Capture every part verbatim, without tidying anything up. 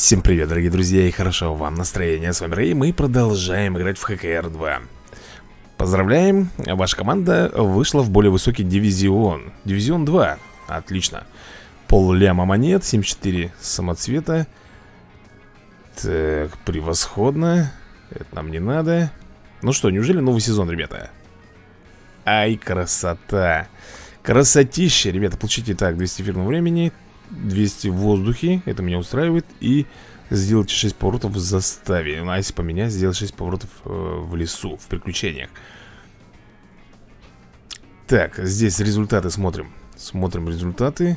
Всем привет, дорогие друзья, и хорошо вам настроение. С вами Рэй, мы продолжаем играть в Хэ Кэ Эр два. Поздравляем, ваша команда вышла в более высокий дивизион. Дивизион два, отлично. Пол-ляма монет, семьдесят четыре самоцвета. Так, превосходно. Это нам не надо. Ну что, неужели новый сезон, ребята? Ай, красота. Красотища, ребята, получите так, двести эфирного времени, двести в воздухе, это меня устраивает. И сделайте шесть поворотов в заставе. А если поменять, сделать шесть поворотов э, в лесу, в приключениях. Так, здесь результаты смотрим. Смотрим результаты.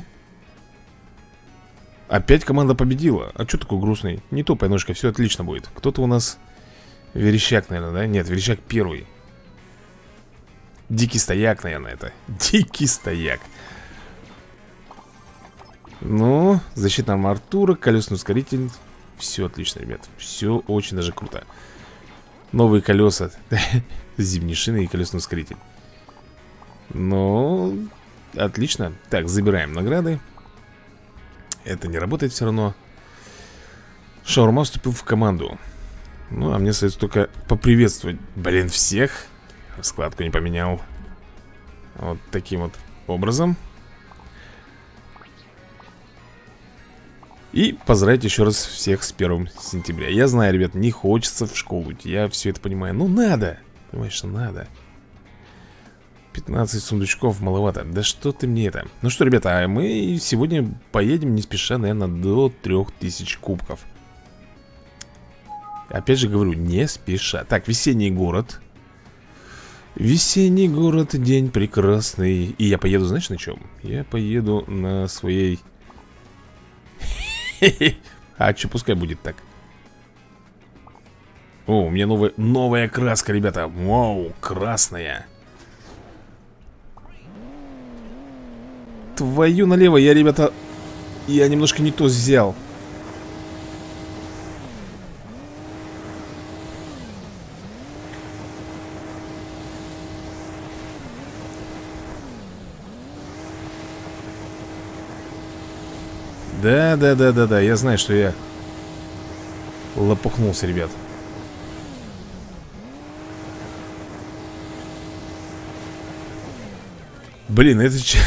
Опять команда победила. А что такой грустный? Не топай ножка, все отлично будет. Кто-то у нас Верещак, наверное, да? Нет, Верещак первый. Дикий стояк, наверное, это. Дикий стояк. Ну, защита нам Артура, колесный ускоритель. Все отлично, ребят. Все очень даже круто. Новые колеса. Зимние шины и колесный ускоритель. Ну, отлично. Так, забираем награды. Это не работает все равно. Шаурма вступил в команду. Ну, а мне остается только поприветствовать, блин, всех. Раскладку не поменял. Вот таким вот образом. И поздравить еще раз всех с первым сентября. Я знаю, ребят, не хочется в школу идти. Я все это понимаю. Ну, надо. Понимаешь, что надо. пятнадцать сундучков маловато. Да что ты мне это. Ну что, ребята, а мы сегодня поедем не спеша, наверное, до трех тысяч кубков. Опять же говорю, не спеша. Так, весенний город. Весенний город, день прекрасный. И я поеду, знаешь, на чем? Я поеду на своей... А что, пускай будет так. О, у меня новая, новая краска, ребята. Вау, красная. Твою налево, я, ребята, я немножко не то взял. Да, да, да, да, да, я знаю, что я лопухнулся, ребят. Блин, это че?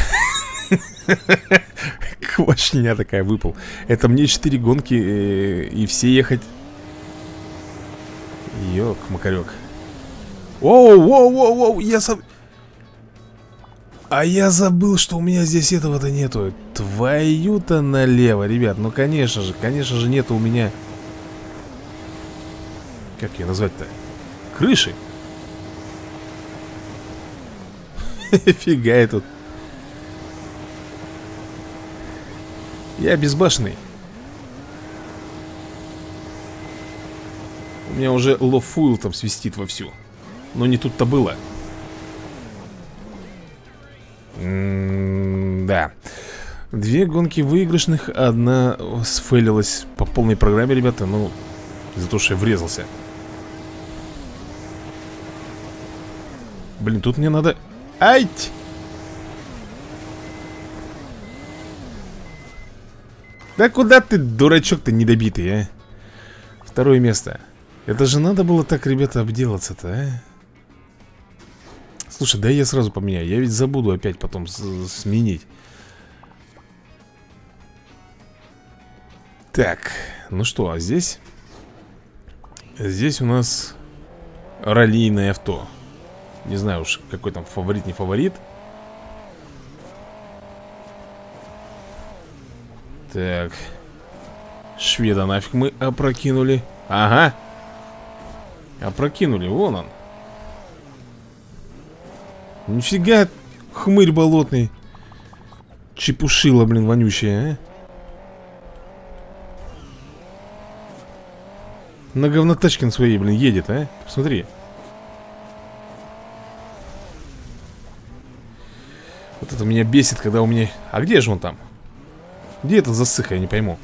Квашня такая выпал. Это мне четыре гонки э, и все ехать. Ёк, макарек. Оу, оу, оу, оу, я сам... А я забыл, что у меня здесь этого-то нету. Твою-то налево, ребят. Ну, конечно же, конечно же нету у меня... Как ее назвать-то? Крыши. Фига я тут. Я безбашенный. У меня уже лофуил там свистит вовсю. Но не тут-то было. М-м-да. Две гонки выигрышных. Одна сфейлилась по полной программе, ребята. Ну, за то, что я врезался. Блин, тут мне надо... Ать! Да куда ты, дурачок-то недобитый, а? Второе место. Это же надо было так, ребята, обделаться-то, а? Слушай, да я сразу поменяю. Я ведь забуду опять потом сменить. Так, ну что, а здесь? Здесь у нас раллийное авто. Не знаю уж, какой там фаворит, не фаворит. Так. Шведа нафиг мы опрокинули. Ага. Опрокинули, вон он. Нифига, хмырь болотный. Чепушила, блин, вонючая, а? На говнотачке на своей, блин, едет, а? Посмотри. Вот это меня бесит, когда у меня... А где же он там? Где этот засыха, я не пойму.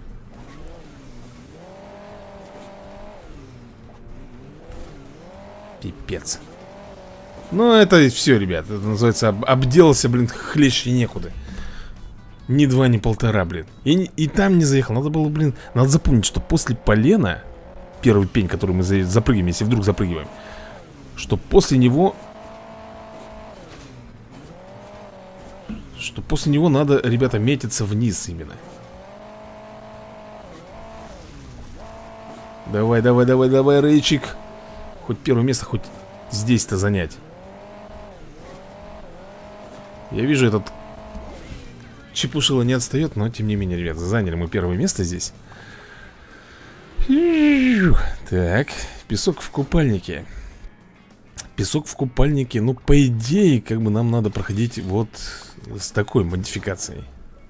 Пипец. Ну, это все, ребят. Это называется об обделался, блин, хлеще некуда. Ни два, ни полтора, блин. И, и там не заехал. Надо было, блин, надо запомнить, что после полена, первый пень, который мы за, запрыгиваем, если вдруг запрыгиваем, что после него... Что после него надо, ребята, метиться вниз именно. Давай, давай, давай, давай, Рейчик. Хоть первое место, хоть здесь-то занять. Я вижу, этот Чепушила не отстает, но тем не менее, ребята, заняли мы первое место здесь. Так, песок в купальнике. Песок в купальнике, ну, по идее, как бы нам надо проходить вот с такой модификацией.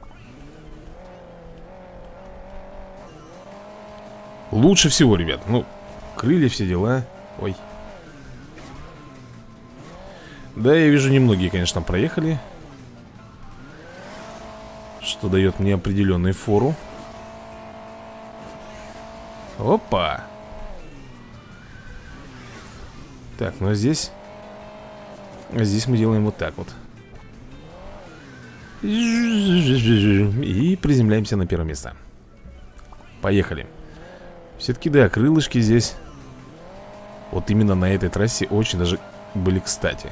Лучше всего, ребят. Ну, крылья, все дела. Ой. Да, я вижу, немногие, конечно, проехали. Что дает мне определенную фору. Опа. Так, ну а здесь... А здесь мы делаем вот так вот. И приземляемся на первое место. Поехали. Все-таки, да, крылышки здесь вот именно на этой трассе очень даже были кстати.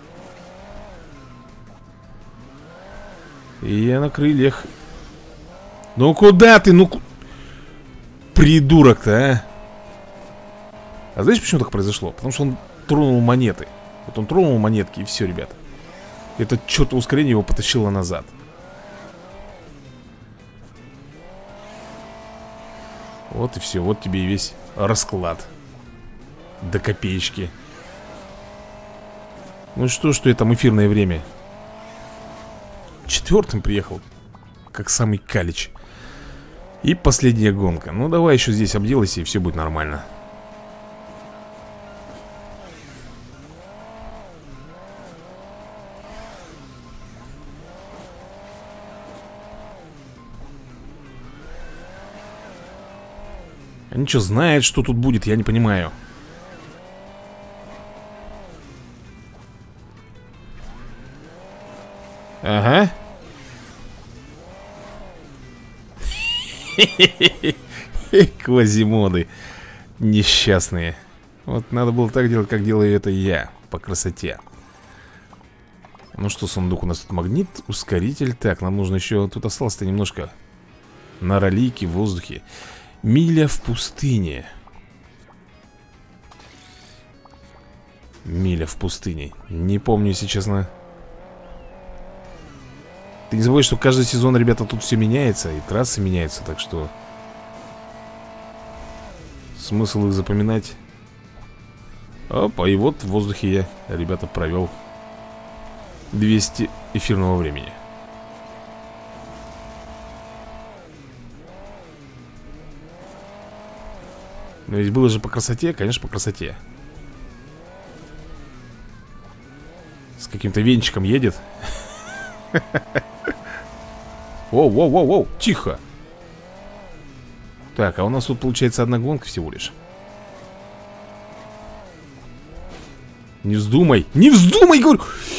И я на крыльях. Ну куда ты? Ну... Придурок-то, а? А знаешь, почему так произошло? Потому что он тронул монеты. Вот он тронул монетки, и все, ребята. Это что-то ускорение его потащило назад. Вот и все, вот тебе и весь расклад. До копеечки. Ну что, что это там эфирное время? Четвертым приехал. Как самый калич. И последняя гонка. Ну давай еще здесь обделайся, и все будет нормально. Они что, знают, что тут будет? Я не понимаю. Ага. Квазимоды несчастные. Вот надо было так делать, как делаю это я. По красоте. Ну что, сундук у нас тут магнит, ускоритель. Так, нам нужно еще... Тут осталось-то немножко на ролике в воздухе. Миля в пустыне. Миля в пустыне. Не помню, если честно. Ты не забывай, что каждый сезон, ребята, тут все меняется. И трассы меняются, так что смысл их запоминать. Опа, и вот в воздухе я, ребята, провел двести эфирного времени. Но ведь было же по красоте, конечно, по красоте. С каким-то венчиком едет. Воу, воу, воу, воу, тихо. Так, а у нас тут получается одна гонка всего лишь. Не вздумай, не вздумай, говорю.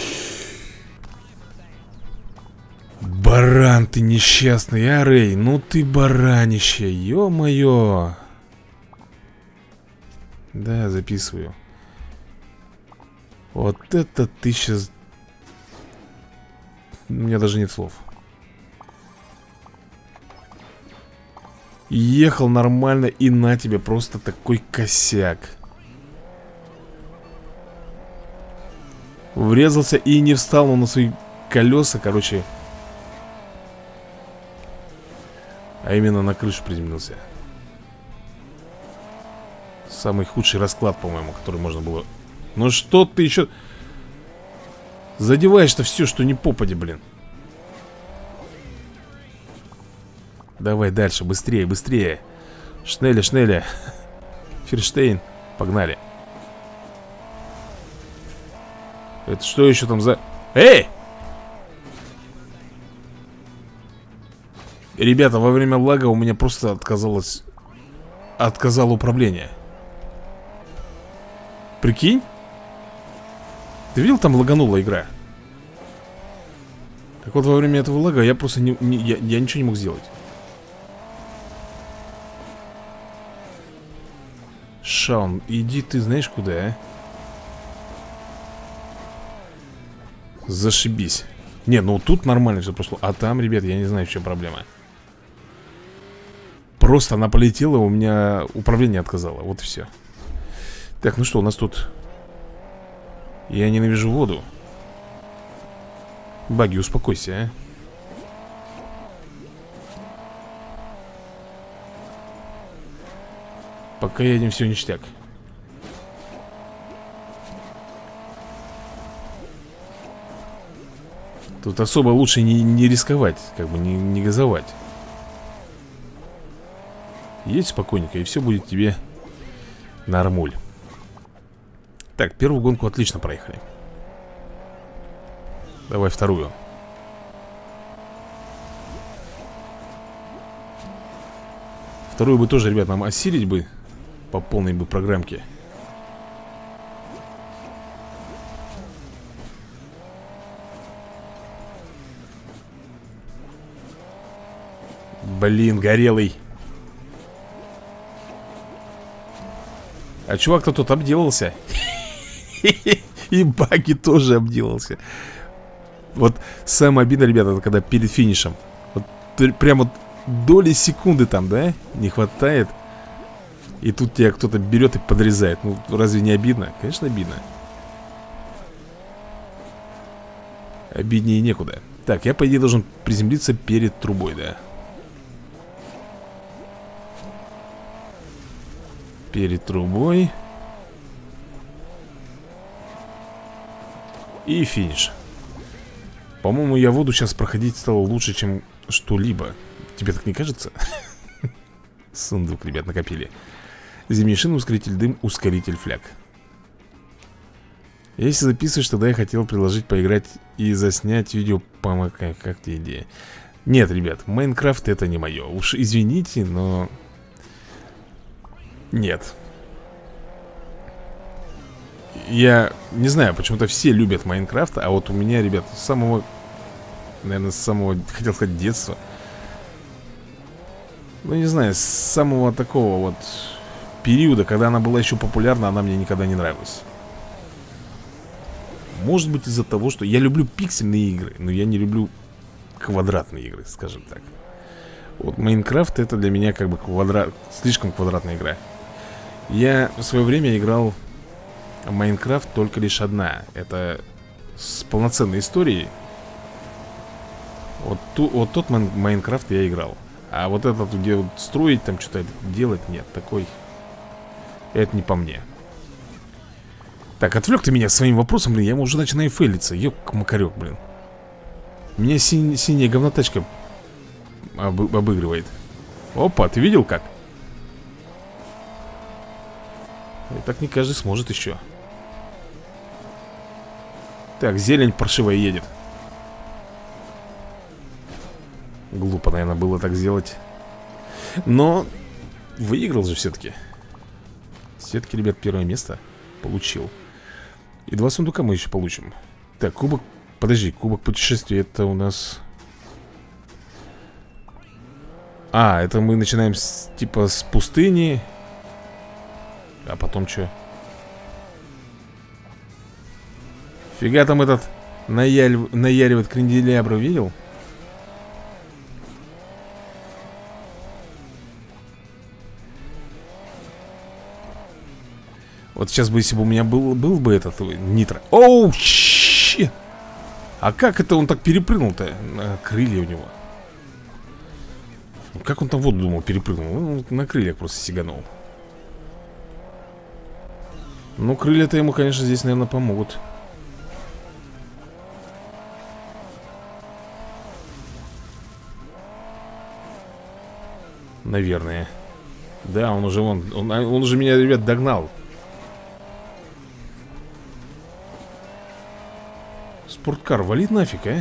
Баран ты несчастный, а, Рэй? Ну ты баранище, ё-моё. Да, записываю. Вот это ты сейчас... У меня даже нет слов. Ехал нормально, и на тебе просто такой косяк. Врезался и не встал он на свои колеса, короче. А именно на крышу приземлился. Самый худший расклад, по-моему, который можно было... Ну что ты еще... Задеваешь-то все, что не попади, блин. Давай дальше, быстрее, быстрее. Шнеля, шнеля. Ферштейн, погнали. Это что еще там за... Эй! Ребята, во время влага у меня просто отказалось... Отказало управление. Прикинь? Ты видел, там лаганула игра? Так вот, во время этого лага я просто не, не, я, я ничего не мог сделать. Шаун, иди ты знаешь куда, а? Зашибись. Не, ну тут нормально все прошло. А там, ребят, я не знаю, в чем проблема. Просто она полетела, у меня управление отказало. Вот и все. Так, ну что, у нас тут... Я ненавижу воду. Баги, успокойся, а. Пока едем, все ништяк. Тут особо лучше не, не рисковать, как бы не, не газовать. Едь спокойненько, и все будет тебе нормуль. Так, первую гонку отлично проехали. Давай вторую. Вторую бы тоже, ребят, нам осилить бы по полной бы программке. Блин, горелый. А чувак-то тут обделался. И Баги тоже обделался. Вот самое обидное, ребята, это когда перед финишем вот прям вот доли секунды там, да, не хватает. И тут тебя кто-то берет и подрезает. Ну, разве не обидно? Конечно, обидно. Обиднее некуда. Так, я, по идее, должен приземлиться перед трубой, да. Перед трубой. И финиш. По-моему, я воду сейчас проходить стало лучше, чем что-либо. Тебе так не кажется? Сундук, ребят, накопили. Зимний шин, ускоритель дым, ускоритель фляг. Если записываешь, тогда я хотел предложить поиграть и заснять видео по... Как, как тебе идея? Нет, ребят, Майнкрафт это не мое. Уж извините, но... Нет. Я не знаю, почему-то все любят Майнкрафт, а вот у меня, ребят, с самого... Наверное, с самого, хотел сказать, детства. Ну, не знаю, с самого такого вот периода, когда она была еще популярна, она мне никогда не нравилась. Может быть, из-за того, что я люблю пиксельные игры, но я не люблю квадратные игры, скажем так. Вот Майнкрафт это для меня как бы квадрат, слишком квадратная игра. Я в свое время играл в Майнкрафт только лишь одна. Это с полноценной историей. Вот, ту, вот тот Майнкрафт я играл. А вот этот, где вот строить, там что-то делать, нет, такой. Это не по мне. Так, отвлек ты меня своим вопросом, блин, я уже начинаю фейлиться. Ёк-макарёк, блин. Меня син синяя говнотачка об обыгрывает. Опа, ты видел как? И так не каждый сможет еще. Так, зелень паршивая едет. Глупо, наверное, было так сделать. Но выиграл же все-таки. Все-таки, ребят, первое место получил. И два сундука мы еще получим. Так, кубок... Подожди, кубок путешествия это у нас... А, это мы начинаем с, типа с пустыни. А потом что? Фига там этот наяль... наяривает канделябру, видел? Вот сейчас бы, если бы у меня был, был бы этот нитро. Оу, щит! А как это он так перепрыгнул-то? Крылья у него. Как он там в воду, думал, перепрыгнул? Он на крыльях просто сиганул. Ну, крылья-то ему, конечно, здесь, наверное, помогут. Наверное. Да, он уже, он, он, он уже меня, ребят, догнал. Спорткар, валит нафиг, а?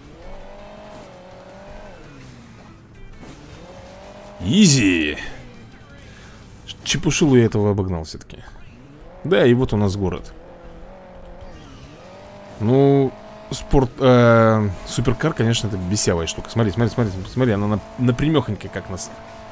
Изи. Чепушилу я этого обогнал все-таки. Да, и вот у нас город. Ну, спорт, э, суперкар, конечно, это бесявая штука. Смотри, смотри, смотри, смотри, она на, напрямехонько как нас.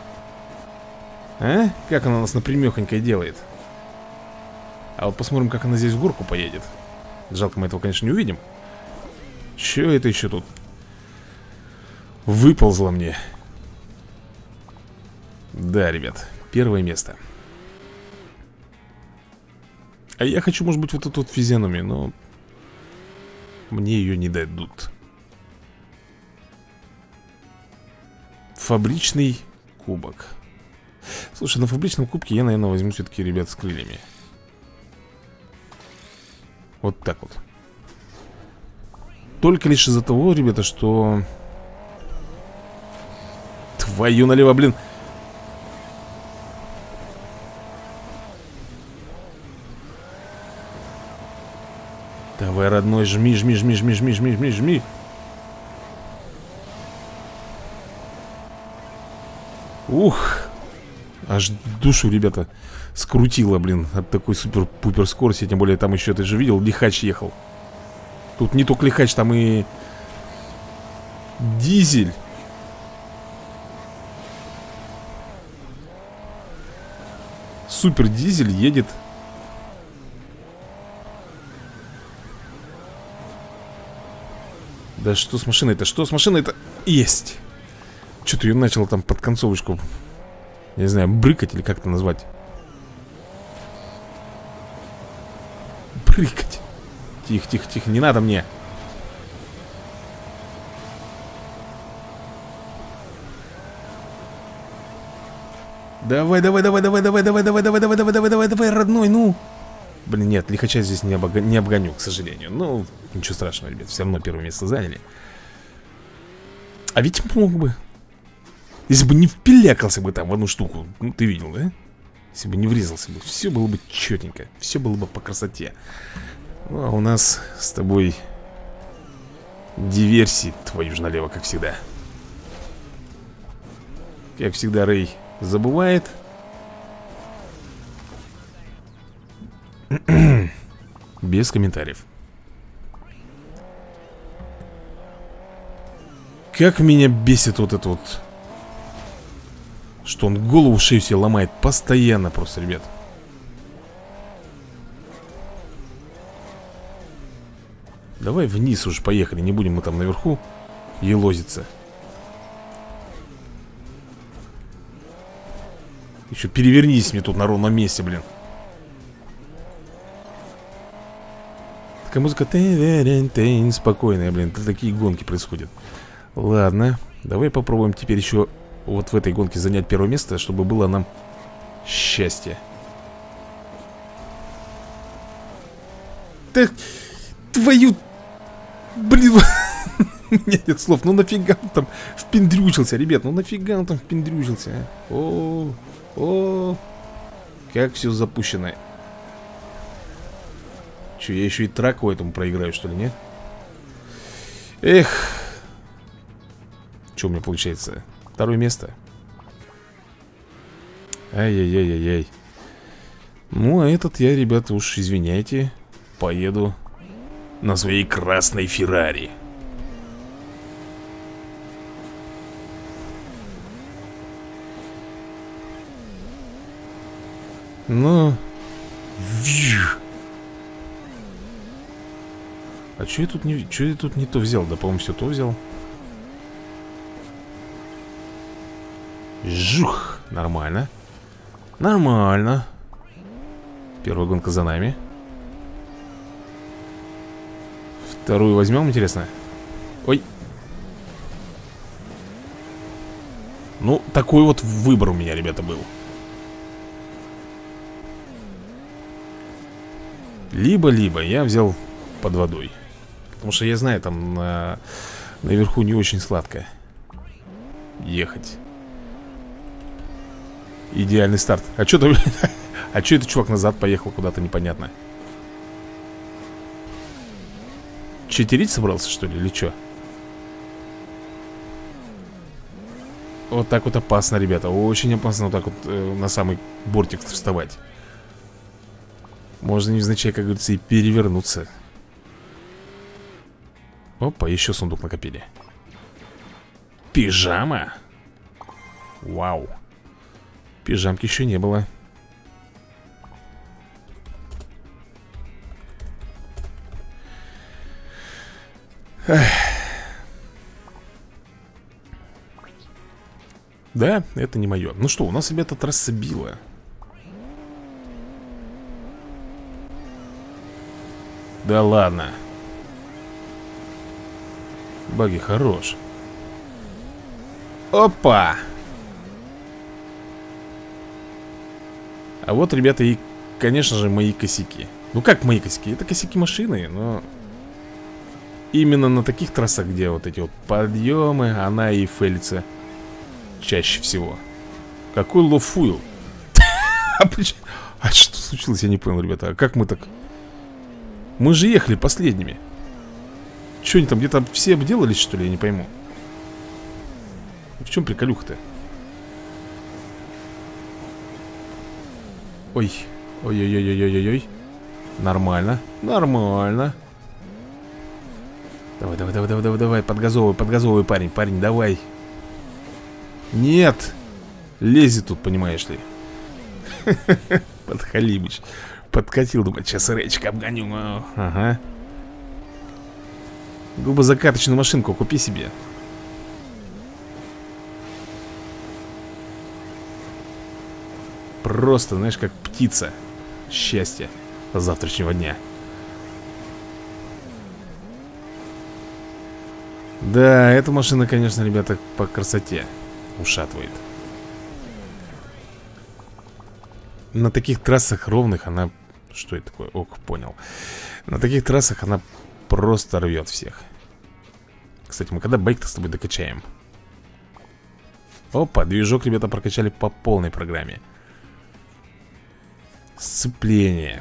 А? Как она нас напрямехонько делает. А вот посмотрим, как она здесь в горку поедет. Жалко, мы этого, конечно, не увидим. Че это еще тут выползло мне? Да, ребят, первое место. А я хочу, может быть, вот эту вот физиономию, но мне ее не дадут. Фабричный кубок. Слушай, на фабричном кубке я, наверное, возьму все-таки ребят с крыльями. Вот так вот. Только лишь из-за того, ребята, что... Твою налево, блин. Давай, родной, жми, жми, жми, жми, жми, жми, жми, жми. Ух. Аж душу, ребята, скрутило, блин, от такой супер-пупер скорости. Тем более там еще, ты же видел, лихач ехал. Тут не только лихач, там и дизель. Супер дизель едет. Да что с машиной-то? Что с машиной-то? Есть. Что-то ее начало там под концовочку, я не знаю, брыкать или как это назвать. Брыкать. Тихо, тихо, тихо, не надо мне. Давай, давай, давай, давай, давай, давай, давай, давай, давай, давай, давай, давай, давай, родной, ну. Блин, нет, лихача здесь не, обога... не обгоню, к сожалению. Ну, ничего страшного, ребят, все равно первое место заняли. А ведь мог бы. Если бы не впилякался бы там в одну штуку. Ну, ты видел, да? Если бы не врезался бы, все было бы четенько. Все было бы по красоте. Ну, а у нас с тобой диверсии, твою же налево, как всегда. Как всегда, Рэй забывает. Без комментариев. Как меня бесит вот это вот, что он голову, шею себе ломает постоянно просто, ребят. Давай вниз уж поехали, не будем мы там наверху елозиться. Еще перевернись мне тут на ровном месте, блин. Такая музыка спокойная, блин. Такие гонки происходят. Ладно, давай попробуем теперь еще вот в этой гонке занять первое место, чтобы было нам счастье. Так, твою... Блин, у меня нет слов. Ну нафига он там впендрючился, ребят. Ну нафига он там впендрючился, а? О, о, как все запущено. Че, я еще и траку этому проиграю, что ли, нет? Эх. Что у меня получается? Второе место. Ай-яй-яй-яй-яй. Ну, а этот я, ребята, уж извиняйте, поеду на своей красной Феррари. Ну. А что я тут не, что я тут не то взял? Да, по-моему, все то взял. Жух, нормально. Нормально. Первая гонка за нами. Вторую возьмем, интересно. Ой. Ну, такой вот выбор у меня, ребята, был. Либо-либо я взял под водой. Потому что я знаю, там на... наверху не очень сладко ехать. Идеальный старт. А что ты... А что этот чувак назад поехал куда-то непонятно? Читерить собрался, что ли, или что? Вот так вот опасно, ребята. Очень опасно вот так вот э, на самый бортик вставать. Можно невзначай, как говорится, и перевернуться. Опа, еще сундук накопили. Пижама. Вау. Пижамки еще не было. Эх. Да, это не мое. Ну что, у нас, ребята, трасса била. Да ладно. Баги хорош. Опа! А вот, ребята, и, конечно же, мои косяки. Ну как мои косяки? Это косяки машины, но... Именно на таких трассах, где вот эти вот подъемы, она и фейлится чаще всего. Какой лофуил? А что случилось, я не понял, ребята. А как мы так... Мы же ехали последними. Что они там, где-то все обделались, что ли, я не пойму. В чем приколюха-то? Ой, ой-ой-ой-ой-ой-ой. Нормально, нормально. Давай, давай, давай, давай, давай, давай, подгазовывай, подгазовывай, парень, парень, давай. Нет. Лезет тут, понимаешь ли. Подхалимыч. Подкатил, думает, сейчас речка обгоню. Ага. Губозакаточную машинку купи себе. Просто, знаешь, как птица. Счастье завтрашнего дня. Да, эта машина, конечно, ребята, по красоте ушатывает. На таких трассах ровных она... Что это такое? Ок, понял. На таких трассах она просто рвет всех. Кстати, мы когда байк-то с тобой докачаем? Опа, движок, ребята, прокачали по полной программе. Сцепление.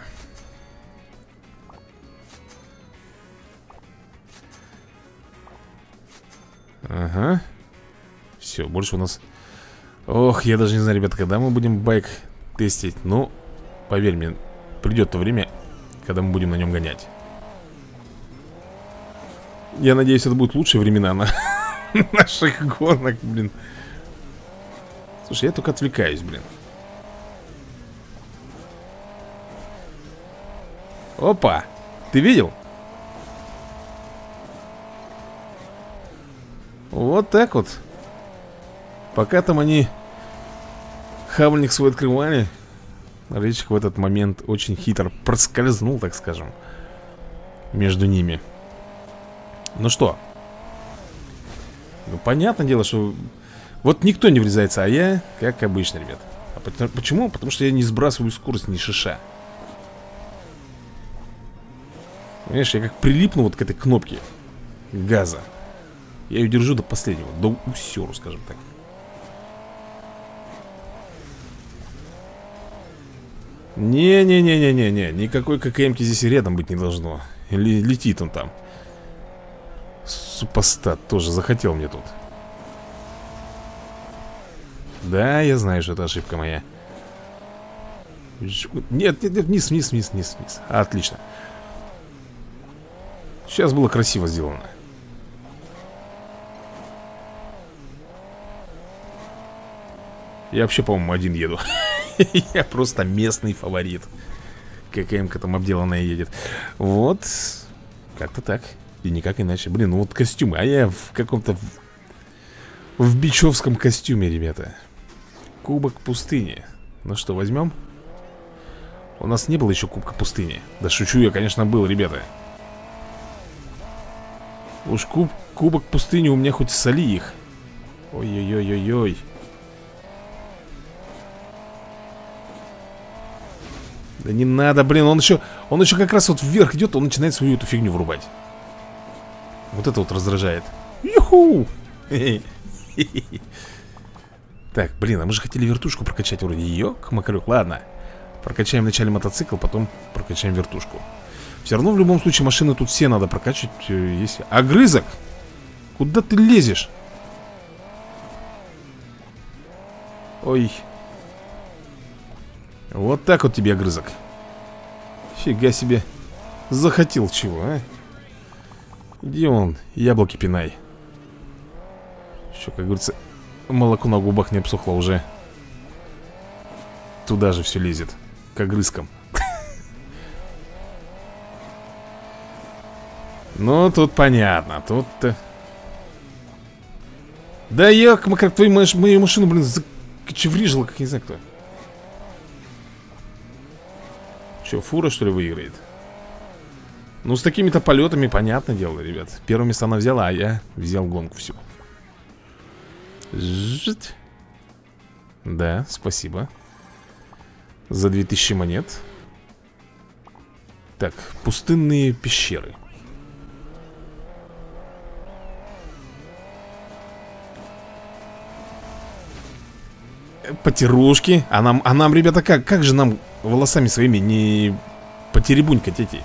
Ага. Все, больше у нас... Ох, я даже не знаю, ребята, когда мы будем байк тестить. Ну, поверь мне, придет то время, когда мы будем на нем гонять. Я надеюсь, это будут лучшие времена на наших гонок, блин. Слушай, я только отвлекаюсь, блин. Опа, ты видел? Вот так вот. Пока там они хавальник свой открывали, Речик в этот момент очень хитро проскользнул, так скажем, между ними. Ну что? Ну, понятное дело, что вот никто не врезается, а я, как обычно, ребят. А почему? Потому что я не сбрасываю скорость ни шиша. Понимаешь, я как прилипну вот к этой кнопке газа. Я ее держу до последнего, до усеру, скажем так. Не-не-не-не-не-не, никакой ККМки здесь рядом быть не должно. Или летит он там. Супостат тоже захотел мне тут. Да, я знаю, что это ошибка моя. Нет, нет, нет, вниз, вниз, вниз, вниз, вниз. Отлично. Сейчас было красиво сделано. Я вообще, по-моему, один еду. Я просто местный фаворит. ККМ-ка там обделанная едет. Вот. Как-то так. И никак иначе. Блин, ну вот костюмы. А я в каком-то... В бичевском костюме, ребята. Кубок пустыни. Ну что, возьмем? У нас не было еще кубка пустыни. Да шучу я, конечно, был, ребята. Уж куб, кубок пустыни у меня хоть соли их. Ой-ой-ой-ой-ой. Да не надо, блин, он еще, он еще как раз вот вверх идет, он начинает свою эту фигню врубать. Вот это вот раздражает. Юху! Так, блин, а мы же хотели вертушку прокачать вроде. Ёк, макарек, ладно. Прокачаем вначале мотоцикл, потом прокачаем вертушку. Все равно в любом случае машины тут все надо прокачивать. Если... Огрызок! Куда ты лезешь? Ой. Вот так вот тебе огрызок. Фига себе. Захотел чего, а? Иди вон, яблоки пинай. Еще, как говорится, молоко на губах не обсохло уже. Туда же все лезет, к огрызкам. Ну, тут понятно, тут-то... Да я, как твою мою машину, блин, закочеврижила, как не знаю кто. Че, фура, что ли, выиграет? Ну, с такими-то полетами, понятное дело, ребят. Первое место она взяла, а я взял гонку всю. Жить. Да, спасибо за две тысячи монет. Так, пустынные пещеры. Потерушки. А нам, а нам, ребята, как? Как же нам волосами своими не потеребунькать эти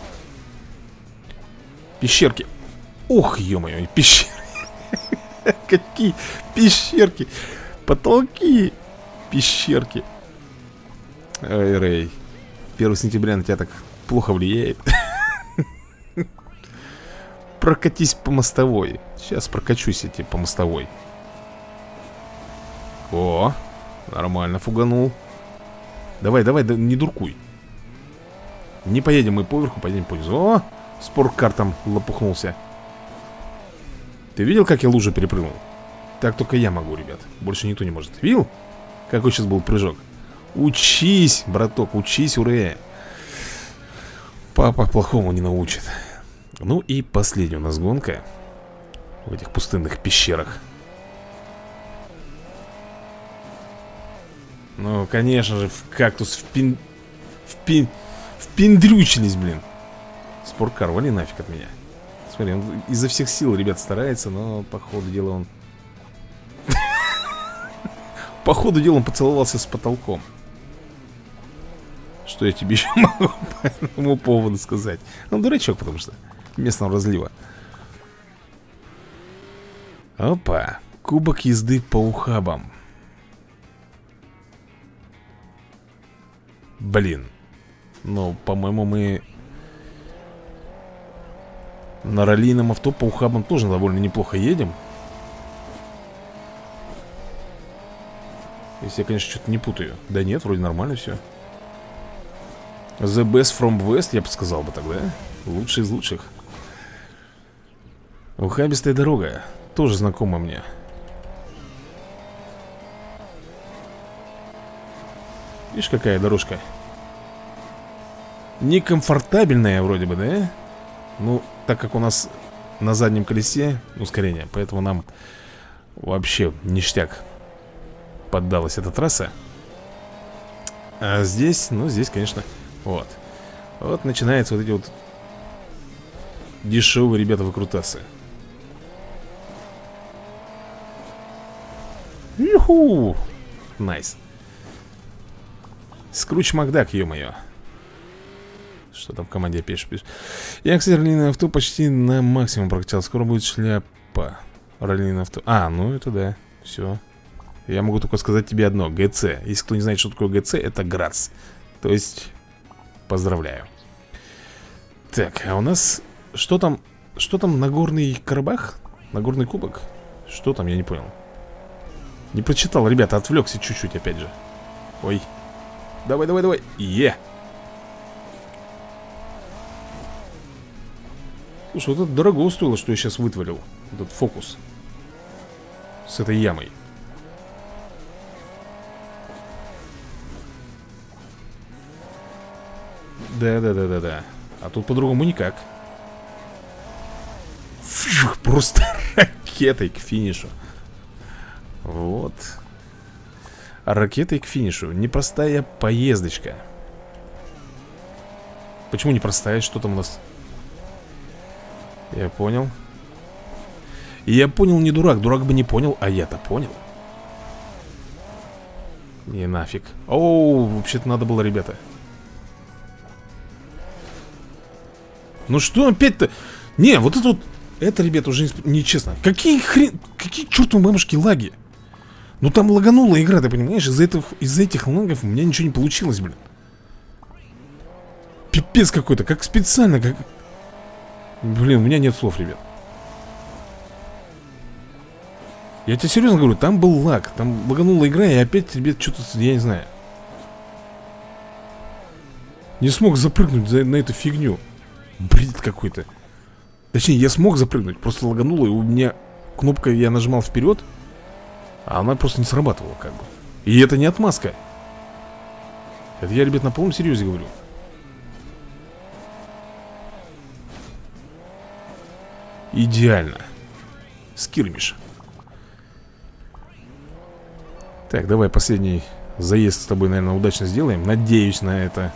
пещерки? Ох, ё-моё, пещеры. Какие пещерки. Потолки. Пещерки. Ой, Рэй, первое сентября на тебя так плохо влияет. Прокатись по мостовой. Сейчас прокачусь эти по мостовой. О, нормально фуганул. Давай, давай, да, не дуркуй. Не поедем мы поверху, поедем по низу. О, спорткар там лопухнулся. Ты видел, как я лужу перепрыгнул? Так только я могу, ребят. Больше никто не может. Видел? Какой сейчас был прыжок? Учись, браток, учись, уре. Папа плохому не научит. Ну и последняя у нас гонка в этих пустынных пещерах. Ну, конечно же, в кактус впин... Впин... Впиндрючились, блин. Спорткар, вали нафиг от меня. Смотри, он изо всех сил, ребят, старается, но по ходу дела он... По ходу дела он поцеловался с потолком. Что я тебе еще могу по этому поводу сказать? Ну, дурачок, потому что местного разлива. Опа, кубок езды по ухабам. Блин. Ну, по-моему, мы на раллийном авто по ухабам тоже довольно неплохо едем. Если я, конечно, что-то не путаю. Да нет, вроде нормально все. The best from west, я бы сказал бы тогда. Лучший из лучших. Ухабистая дорога. Тоже знакома мне. Видишь, какая дорожка? Некомфортабельная вроде бы, да? Ну, так как у нас на заднем колесе ускорение, поэтому нам вообще ништяк поддалась эта трасса. А здесь, ну здесь, конечно, вот. Вот начинаются вот эти вот дешевые, ребята, выкрутасы. Юху! Найс. Скруч Макдак, ё-моё. Что там в команде пишешь, пишешь? Я, кстати, раллийное авто почти на максимум прокачал. Скоро будет шляпа. Раллийное авто. А, ну это да. Все. Я могу только сказать тебе одно. ГЦ. Если кто не знает, что такое ГЦ, это Грац. То есть, поздравляю. Так, а у нас... Что там? Что там? Нагорный Карабах? Нагорный кубок? Что там? Я не понял. Не прочитал, ребята. Отвлекся чуть-чуть опять же. Ой. Давай, давай, давай. Е! Слушай, вот это дорого стоило, что я сейчас вытворил. Этот фокус. С этой ямой. Да-да-да-да-да. А тут по-другому никак. Фух, просто ракетой к финишу. Вот. Ракетой к финишу. Непростая поездочка. Почему непростая? Что там у нас? Я понял. Я понял, не дурак. Дурак бы не понял, а я-то понял. Не нафиг. Оу, вообще-то надо было, ребята. Ну что опять-то? Не, вот это вот. Это, ребята, уже нечестно. Какие хрен... Какие чертовы мамушки лаги? Ну там лаганула игра, ты понимаешь? Из-за этого... из-за этих лагов у меня ничего не получилось, блин. Пипец какой-то, как специально, как... Блин, у меня нет слов, ребят. Я тебе серьезно говорю, там был лаг. Там лаганула игра, и опять, ребят, что-то, я не знаю, не смог запрыгнуть за, на эту фигню. Бред какой-то. Точнее, я смог запрыгнуть, просто лагануло, и у меня кнопка, я нажимал вперед, а она просто не срабатывала, как бы. И это не отмазка. Это я, ребят, на полном серьезе говорю. Идеально. Скирмиш. Так, давай последний заезд с тобой, наверное, удачно сделаем. Надеюсь на это.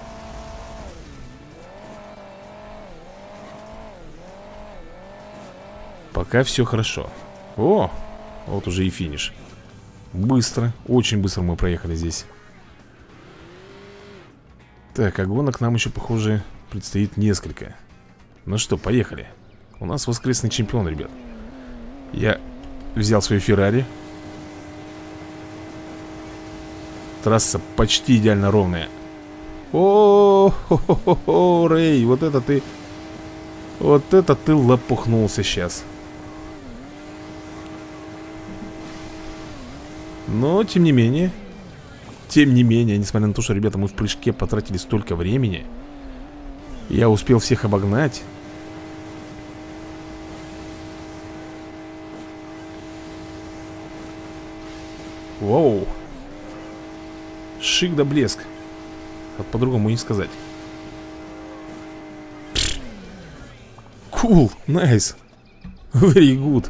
Пока все хорошо. О, вот уже и финиш. Быстро, очень быстро мы проехали здесь. Так, а гонок нам еще, похоже, предстоит несколько. Ну что, поехали. У нас воскресный чемпион, ребят. Я взял свою Феррари. Трасса почти идеально ровная. О-хо-хо-хо, Рэй, вот это ты... Вот это ты лопухнулся сейчас. Но, тем не менее... Тем не менее, несмотря на то, что, ребята, мы в прыжке потратили столько времени, я успел всех обогнать. Вау. Шик да блеск. Как по-другому не сказать. Cool, nice. Very good.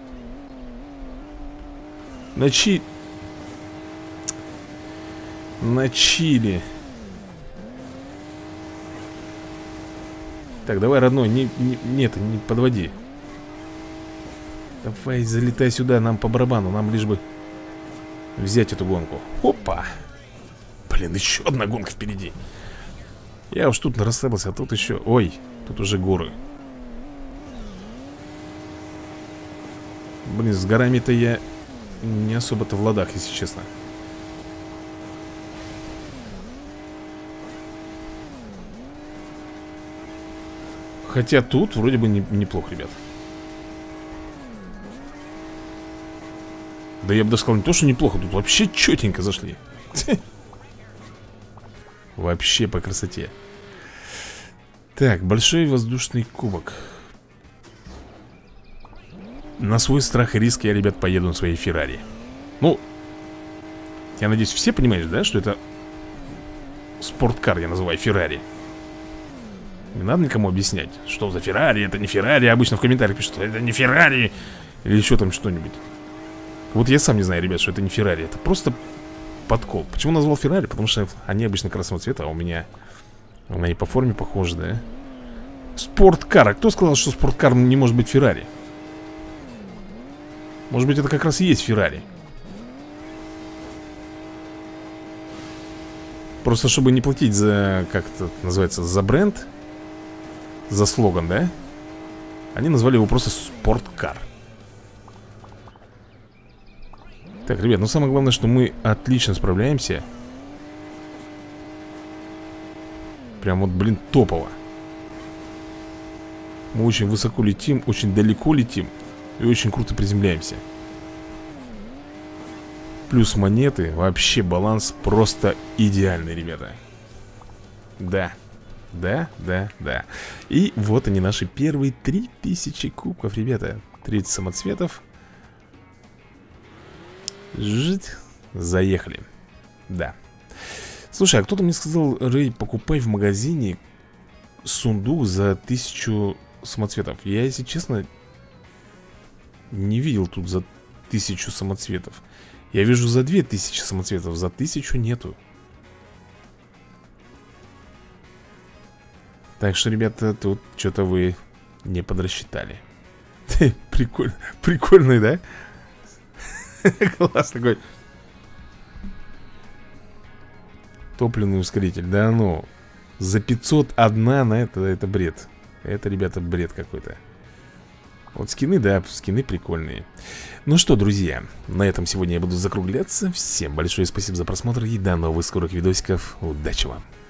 На чи... На чили. Так, давай, родной, не, не, нет, не подводи. Давай, залетай сюда, нам по барабану. Нам лишь бы взять эту гонку. Опа. Блин, еще одна гонка впереди. Я уж тут расслабился, а тут еще... Ой, тут уже горы. Блин, с горами-то я не особо-то в ладах, если честно. Хотя тут вроде бы не, неплохо, ребят. Да я бы даже сказал, не то, что неплохо. Тут вообще четенько зашли. Вообще по красоте. Так, большой воздушный кубок. На свой страх и риск я, ребят, поеду на своей Феррари. Ну, я надеюсь, все понимаете, да, что это спорткар, я называю Феррари. Не надо никому объяснять, что за Феррари, это не Феррари. Обычно в комментариях пишут, что это не Феррари. Или еще там что-нибудь. Вот я сам не знаю, ребят, что это не Феррари. Это просто подкол. Почему назвал Феррари? Потому что они обычно красного цвета, а у меня... У меня и по форме похожи, да? Спорткар. А кто сказал, что спорткар не может быть Феррари? Может быть, это как раз и есть Феррари. Просто чтобы не платить за... Как это называется? За бренд. За слоган, да? Они назвали его просто спорткар. Так, ребят, ну самое главное, что мы отлично справляемся. Прям вот, блин, топово. Мы очень высоко летим, очень далеко летим. И очень круто приземляемся. Плюс монеты, вообще баланс просто идеальный, ребята. Да, да, да, да. И вот они, наши первые три тысячи кубков, ребята. тридцать самоцветов. Жить. Заехали. Да. Слушай, а кто-то мне сказал, Рэй, покупай в магазине сундук за тысячу самоцветов. Я, если честно, не видел тут за тысячу самоцветов. Я вижу за две тысячи самоцветов, за тысячу нету. Так что, ребята, тут что-то вы не подрасчитали. Прикольно, прикольный, да? Класс такой. Топливный ускоритель, да ну. За пятьсот одна на это, это бред. Это, ребята, бред какой-то. Вот скины, да, скины прикольные. Ну что, друзья, на этом сегодня я буду закругляться. Всем большое спасибо за просмотр и до новых скорых видосиков. Удачи вам!